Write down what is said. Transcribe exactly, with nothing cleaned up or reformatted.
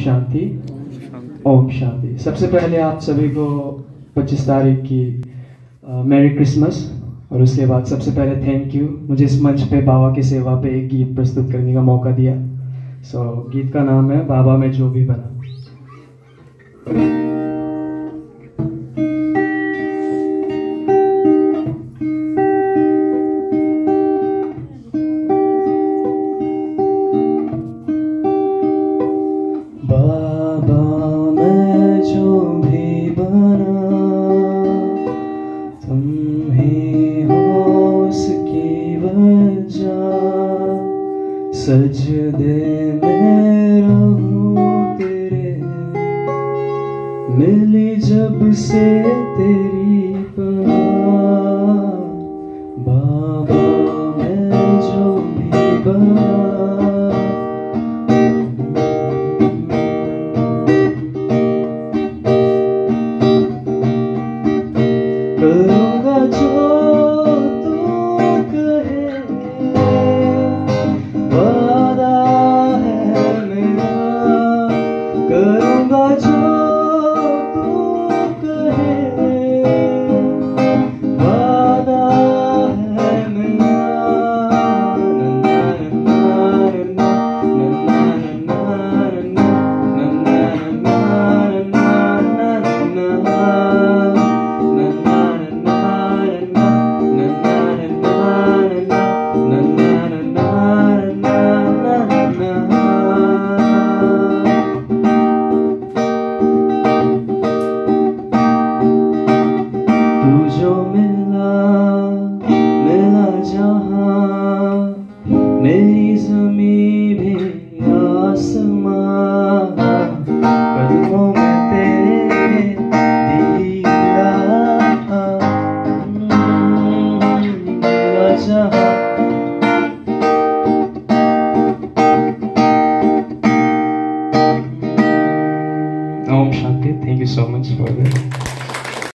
शांति। ओम शांति। सबसे पहले आप सभी को पच्चीस तारीख की मैरी क्रिसमस, और उसके बाद सबसे पहले थैंक यू, मुझे इस मंच पे बाबा की सेवा पे एक गीत प्रस्तुत करने का मौका दिया। सो so, गीत का नाम है बाबा में जो भी बना। बाबा मैं जो भी बना, तुम ही हो उसकी वजह। सजदे में रहूं तेरे, मिली जब से तेरी पनाह। बाबा मैं जो भी बना, करूँगा जो तू कहे, वादा है मेरा। करूँगा जो तू कहे, वादा है मेरा। तू जो मिला मिला जहाँ, मेरी ज़मीं भी आसमां। कदमों में तेरे दिया मिला जहाँ। ओम शांति। Thank you so much for that.